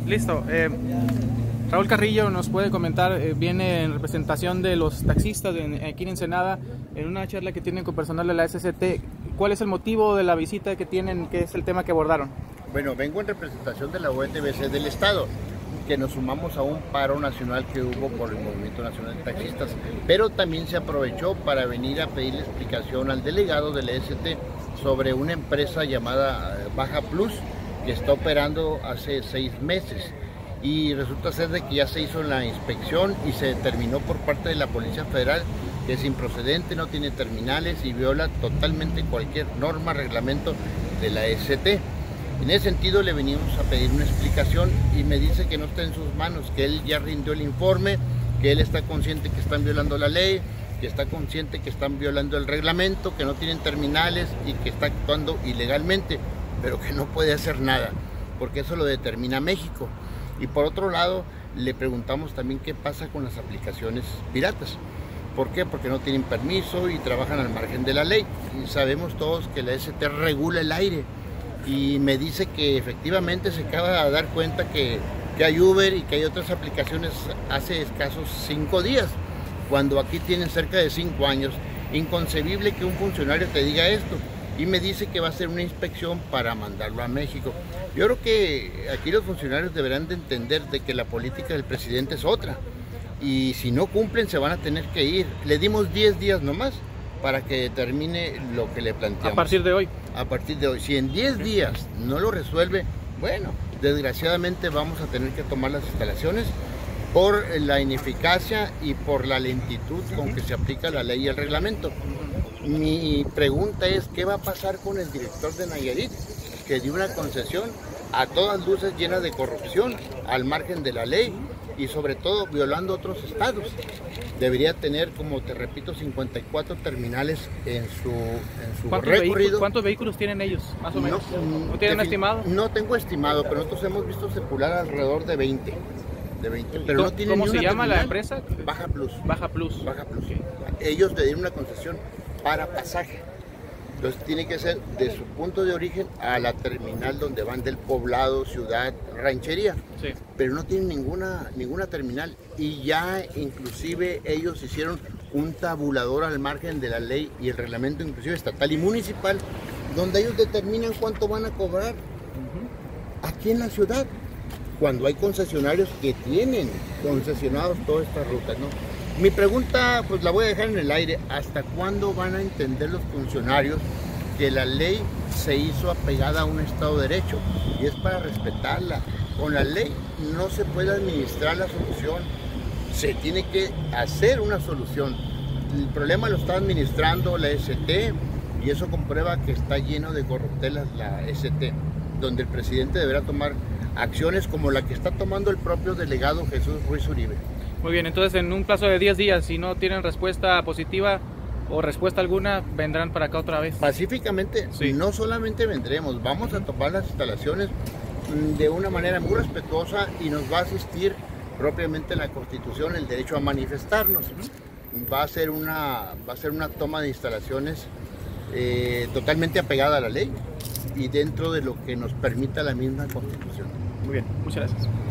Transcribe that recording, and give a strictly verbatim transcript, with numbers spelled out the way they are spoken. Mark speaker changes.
Speaker 1: Listo. Eh, Raúl Carrillo nos puede comentar, eh, viene en representación de los taxistas de, aquí en Ensenada, en una charla que tienen con personal de la S C T. ¿Cuál es el motivo de la visita que tienen? ¿Qué es el tema que abordaron?
Speaker 2: Bueno, vengo en representación de la O N B C del Estado, que nos sumamos a un paro nacional que hubo por el Movimiento Nacional de Taxistas, pero también se aprovechó para venir a pedirle explicación al delegado de la S T sobre una empresa llamada Baja Plus, que está operando hace seis meses. Y resulta ser de que ya se hizo la inspección y se determinó por parte de la Policía Federal que es improcedente, no tiene terminales y viola totalmente cualquier norma, reglamento de la S T. En ese sentido le venimos a pedir una explicación y me dice que no está en sus manos, que él ya rindió el informe, que él está consciente que están violando la ley, que está consciente que están violando el reglamento, que no tienen terminales y que está actuando ilegalmente, pero que no puede hacer nada, porque eso lo determina México. Y por otro lado, le preguntamos también qué pasa con las aplicaciones piratas. ¿Por qué? Porque no tienen permiso y trabajan al margen de la ley. Y sabemos todos que la S T regula el aire. Y me dice que efectivamente se acaba de dar cuenta que, que hay Uber y que hay otras aplicaciones hace escasos cinco días, cuando aquí tienen cerca de cinco años. Inconcebible que un funcionario te diga esto. Y me dice que va a hacer una inspección para mandarlo a México. Yo creo que aquí los funcionarios deberán de entender de que la política del presidente es otra. Y si no cumplen se van a tener que ir. Le dimos diez días nomás para que determine lo que le planteamos.
Speaker 1: A partir de hoy.
Speaker 2: A partir de hoy. Si en diez días no lo resuelve, bueno, desgraciadamente vamos a tener que tomar las instalaciones por la ineficacia y por la lentitud con que se aplica la ley y el reglamento. Mi pregunta es, ¿qué va a pasar con el director de Nayarit, que dio una concesión a todas luces llena de corrupción, al margen de la ley y sobre todo violando otros estados? Debería tener, como te repito, cincuenta y cuatro terminales en su, en su
Speaker 1: ¿Cuántos
Speaker 2: recorrido.
Speaker 1: Vehículos, ¿Cuántos vehículos tienen ellos, más o menos? ¿No, ¿No tienen estimado?
Speaker 2: No tengo estimado, pero nosotros hemos visto circular alrededor de veinte. De veinte, pero
Speaker 1: ¿Cómo,
Speaker 2: no tienen
Speaker 1: ¿cómo
Speaker 2: ni
Speaker 1: se
Speaker 2: una
Speaker 1: llama
Speaker 2: terminal.
Speaker 1: la empresa?
Speaker 2: Baja Plus.
Speaker 1: Baja Plus.
Speaker 2: Baja Plus.
Speaker 1: Okay.
Speaker 2: Ellos le dieron una concesión para pasaje. Entonces tiene que ser de su punto de origen a la terminal donde van del poblado, ciudad, ranchería.
Speaker 1: Sí.
Speaker 2: Pero no tienen ninguna, ninguna terminal. Y ya inclusive ellos hicieron un tabulador al margen de la ley y el reglamento inclusive estatal y municipal, donde ellos determinan cuánto van a cobrar uh-huh. aquí en la ciudad, cuando hay concesionarios que tienen concesionados todas estas rutas, ¿no? Mi pregunta, pues la voy a dejar en el aire. ¿Hasta cuándo van a entender los funcionarios que la ley se hizo apegada a un Estado de Derecho? Y es para respetarla. Con la ley no se puede administrar la solución. Se tiene que hacer una solución. El problema lo está administrando la S T y eso comprueba que está lleno de corruptelas la S T, donde el presidente deberá tomar acciones como la que está tomando el propio delegado Jesús Ruiz Uribe.
Speaker 1: Muy bien, entonces en un plazo de diez días, si no tienen respuesta positiva o respuesta alguna, vendrán para acá otra vez.
Speaker 2: Pacíficamente, sí. No solamente vendremos, vamos a tomar las instalaciones de una manera muy respetuosa y nos va a asistir propiamente la Constitución el derecho a manifestarnos. Va a ser una, va a ser una toma de instalaciones eh, totalmente apegada a la ley y dentro de lo que nos permita la misma Constitución.
Speaker 1: Muy bien, muchas gracias.